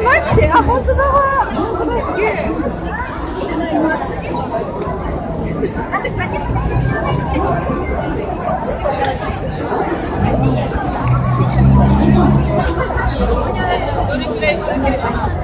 マジで、あ、本当だわ。すげえ。どれくらい